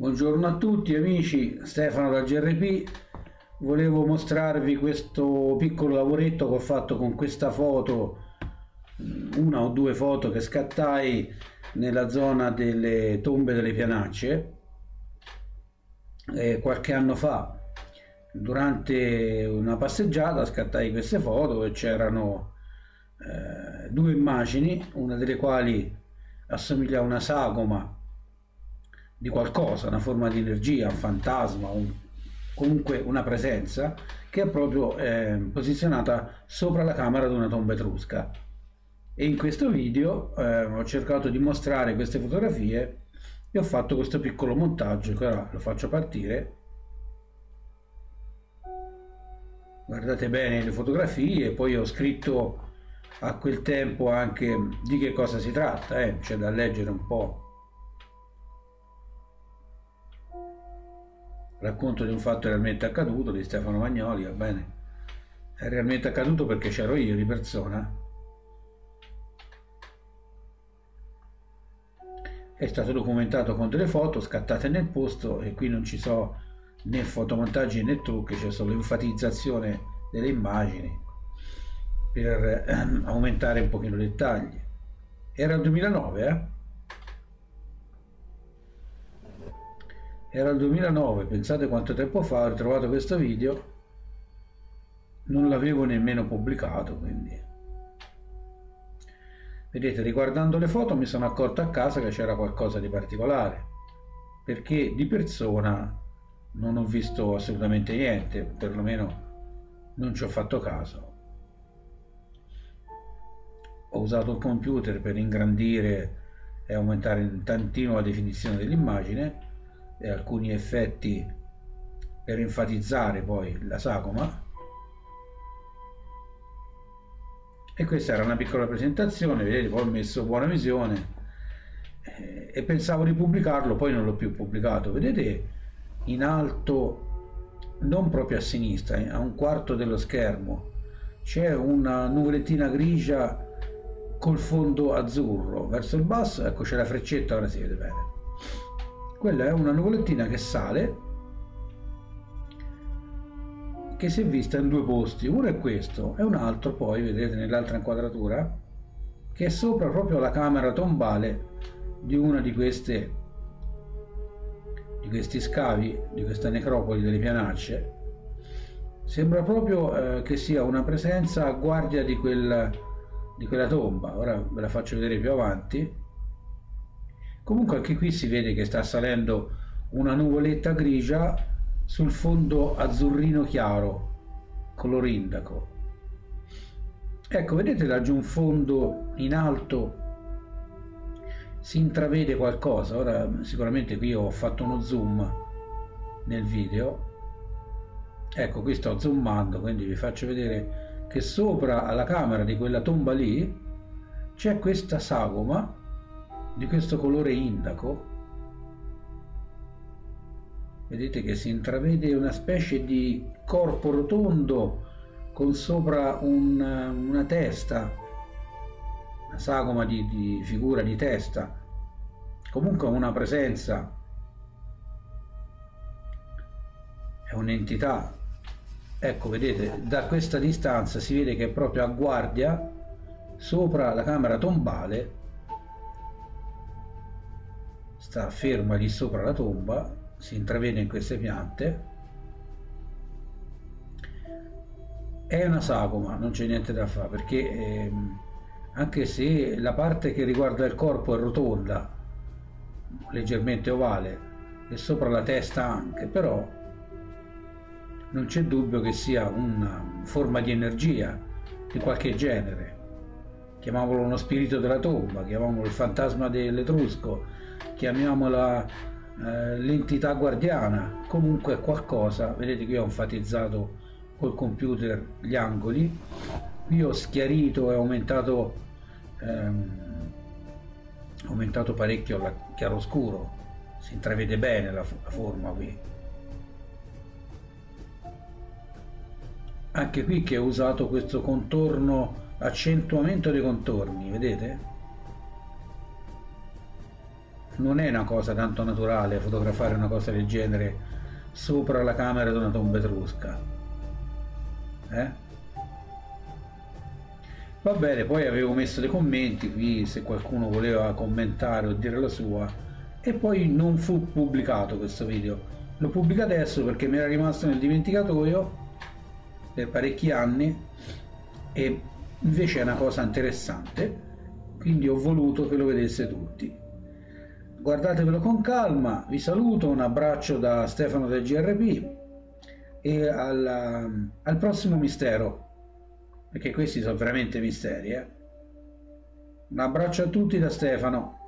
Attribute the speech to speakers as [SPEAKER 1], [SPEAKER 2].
[SPEAKER 1] Buongiorno a tutti amici, Stefano da GRP. Volevo mostrarvi questo piccolo lavoretto che ho fatto con questa foto, una o due foto che scattai nella zona delle tombe delle Pianacce qualche anno fa. Durante una passeggiata scattai queste foto e c'erano due immagini, una delle quali assomiglia a una sagoma di qualcosa, una forma di energia, un fantasma, comunque una presenza che è proprio posizionata sopra la camera di una tomba etrusca. E in questo video ho cercato di mostrare queste fotografie e ho fatto questo piccolo montaggio che ora lo faccio partire. Guardate bene le fotografie, poi ho scritto a quel tempo anche di che cosa si tratta, c'è da leggere un po'. Racconto di un fatto realmente accaduto di Stefano Magnoli, va bene? È realmente accaduto perché c'ero io di persona. È stato documentato con delle foto scattate nel posto e qui non ci sono né fotomontaggi né trucchi, c'è solo enfatizzazione delle immagini per aumentare un pochino i dettagli. Era il 2009, Era il 2009, pensate quanto tempo fa ho ritrovato questo video, non l'avevo nemmeno pubblicato, quindi vedete, riguardando le foto mi sono accorto a casa che c'era qualcosa di particolare, perché di persona non ho visto assolutamente niente, perlomeno non ci ho fatto caso. Ho usato il computer per ingrandire e aumentare un tantino la definizione dell'immagine e alcuni effetti per enfatizzare poi la sagoma, e questa era una piccola presentazione, vedete, poi ho messo buona visione e pensavo di pubblicarlo, poi non l'ho più pubblicato. Vedete in alto, non proprio a sinistra, a un quarto dello schermo c'è una nuvolettina grigia col fondo azzurro, verso il basso, ecco c'è la freccetta, ora si vede bene. Quella è una nuvolettina che sale, che si è vista in due posti, uno è questo e un altro poi, vedete nell'altra inquadratura, che è sopra proprio la camera tombale di una di questi scavi, di questa necropoli delle Pianacce. Sembra proprio che sia una presenza a guardia di quella tomba. Ora ve la faccio vedere più avanti. Comunque anche qui si vede che sta salendo una nuvoletta grigia sul fondo azzurrino chiaro, color indaco. Ecco, vedete laggiù un fondo in alto, si intravede qualcosa. Ora sicuramente qui ho fatto uno zoom nel video, ecco qui sto zoomando, quindi vi faccio vedere che sopra alla camera di quella tomba lì c'è questa sagoma di questo colore indaco. Vedete che si intravede una specie di corpo rotondo con sopra una testa, una sagoma di figura di testa, comunque una presenza, è un'entità. Ecco, vedete, da questa distanza si vede che è proprio a guardia sopra la camera tombale, sta ferma lì sopra la tomba, si intravede in queste piante. È una sagoma, non c'è niente da fare, perché anche se la parte che riguarda il corpo è rotonda, leggermente ovale, e sopra la testa anche, però non c'è dubbio che sia una forma di energia di qualche genere. Chiamiamolo uno spirito della tomba, chiamiamolo il fantasma dell'Etrusco, chiamiamola l'entità guardiana, comunque qualcosa. Vedete che io ho enfatizzato col computer gli angoli, qui ho schiarito e aumentato parecchio il chiaroscuro, si intravede bene la forma qui. Anche qui che ho usato questo contorno, accentuamento dei contorni, vedete? non è una cosa tanto naturale fotografare una cosa del genere sopra la camera di una tomba etrusca. Va bene, poi avevo messo dei commenti qui se qualcuno voleva commentare o dire la sua, e poi non fu pubblicato questo video. L'ho pubblicato adesso perché mi era rimasto nel dimenticatoio per parecchi anni e invece è una cosa interessante, quindi ho voluto che lo vedesse tutti. Guardatevelo con calma, vi saluto, un abbraccio da Stefano del GRP e al prossimo mistero, perché questi sono veramente misteri. Un abbraccio a tutti da Stefano.